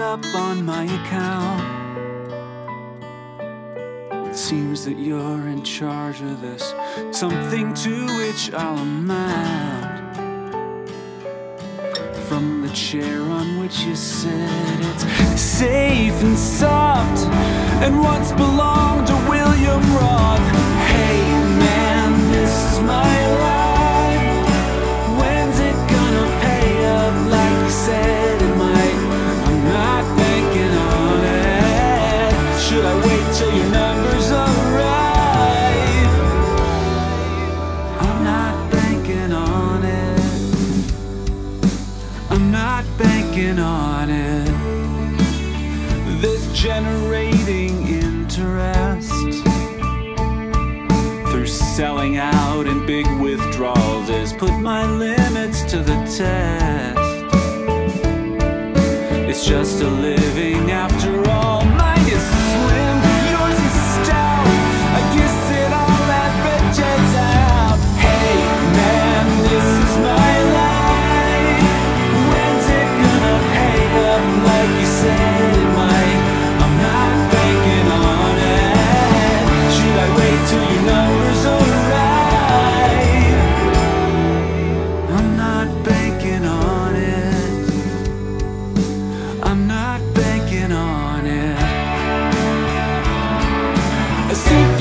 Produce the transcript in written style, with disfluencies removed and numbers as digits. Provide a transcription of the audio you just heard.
up on my account. It seems that you're in charge of this, something to which I'll amount. From the chair on which you sit, it's safe and soft, and once belonged to William Roth. Hey man, this is my life. When's it gonna pay up like you said it might? I'm not banking on it. Should I wait till your numbers are right? I'm not banking on it. I'm not banking on it. This generating interest through selling out and big withdrawals has put my limits to the test. It's just a living after all. Mine is slim, yours is stout. I guess it all averages out. Hey man, this is my life. When's it gonna pay up like you said it might? I'm not banking on it. Should I wait till your numbers are right? I'm not banking on it. I'm not banking on it. I see